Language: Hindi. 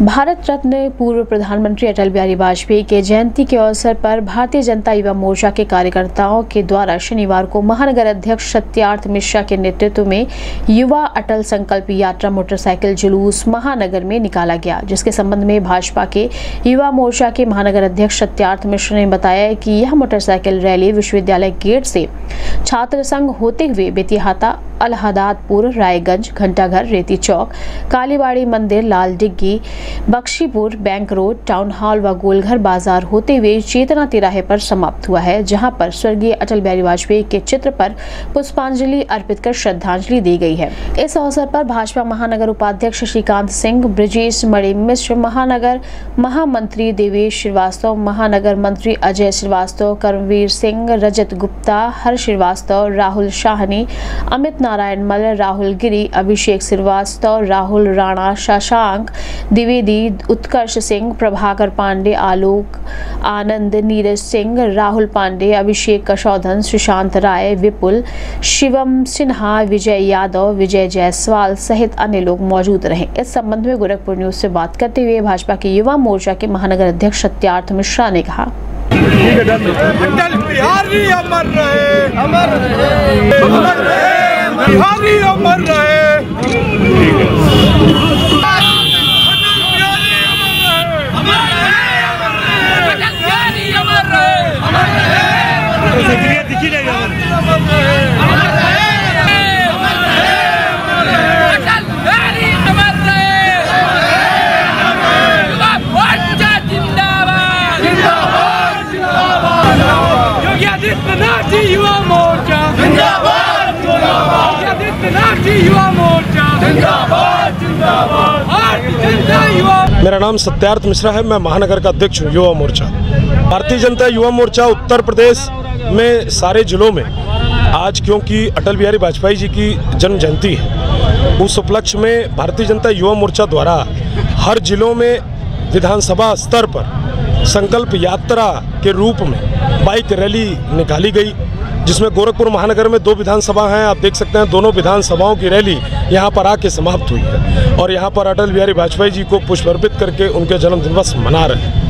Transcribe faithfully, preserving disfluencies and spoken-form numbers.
भारत रत्न पूर्व प्रधानमंत्री अटल बिहारी वाजपेयी के जयंती के अवसर पर भारतीय जनता युवा मोर्चा के कार्यकर्ताओं के द्वारा शनिवार को महानगर अध्यक्ष सत्यार्थ मिश्रा के नेतृत्व में युवा अटल संकल्प यात्रा मोटरसाइकिल जुलूस महानगर में निकाला गया, जिसके संबंध में भाजपा के युवा मोर्चा के महानगर अध्यक्ष सत्यार्थ मिश्रा ने बताया कि यह मोटरसाइकिल रैली विश्वविद्यालय गेट से छात्र संघ होते हुए बेतिहाता, अलहदादपुर, रायगंज, घंटाघर, रेती चौक, कालीबाड़ी मंदिर, Lal Diggi, Bakhshipur, bank road, town hall व गोलघर बाजार होते हुए चेतना तिराहे पर समाप्त हुआ है, जहां पर स्वर्गीय अटल बिहारी वाजपेयी के चित्र पर पुष्पांजलि अर्पित कर श्रद्धांजलि दी गई है। इस अवसर पर भाजपा महानगर उपाध्यक्ष श्रीकांत सिंह, ब्रजेश मणि मिश्र, महानगर महामंत्री देवेश श्रीवास्तव, महानगर मंत्री अजय श्रीवास्तव, कर्मवीर सिंह, रजत गुप्ता, हर्ष श्रीवास्तव, राहुल शाहनी, अमित नारायण मल, राहुल गिरी, अभिषेक श्रीवास्तव, राहुल राणा, शशांक द्विवेदी, उत्कर्ष सिंह, प्रभाकर पांडे, आलोक आनंद, नीरज सिंह, राहुल पांडे, अभिषेक कशौधन, सुशांत राय, विपुल, शिवम सिन्हा, विजय यादव, विजय जायसवाल सहित अन्य लोग मौजूद रहे। इस संबंध में गोरखपुर न्यूज से बात करते हुए भाजपा के युवा मोर्चा के महानगर अध्यक्ष सत्यार्थ मिश्रा ने कहा, अटल बिहारी अमर रहे, अमर रहे, अमर रहे, बिहारी अमर रहे। युवा मोर्चा जिंदाबाद, जिंदाबाद, युवा मोर्चा जिंदाबाद, जिंदाबाद। मेरा नाम सत्यार्थ मिश्रा है, मैं महानगर का अध्यक्ष हूँ युवा मोर्चा। भारतीय जनता युवा मोर्चा उत्तर प्रदेश में सारे जिलों में आज, क्योंकि अटल बिहारी वाजपेयी जी की जन्म जयंती है, उस उपलक्ष्य में भारतीय जनता युवा मोर्चा द्वारा हर जिलों में विधानसभा स्तर पर संकल्प यात्रा के रूप में बाइक रैली निकाली गई, जिसमें गोरखपुर महानगर में दो विधानसभा हैं। आप देख सकते हैं दोनों विधानसभाओं की रैली यहां पर आके समाप्त हुई है और यहां पर अटल बिहारी वाजपेयी जी को पुष्प अर्पित करके उनके जन्म दिवस मना रहे हैं।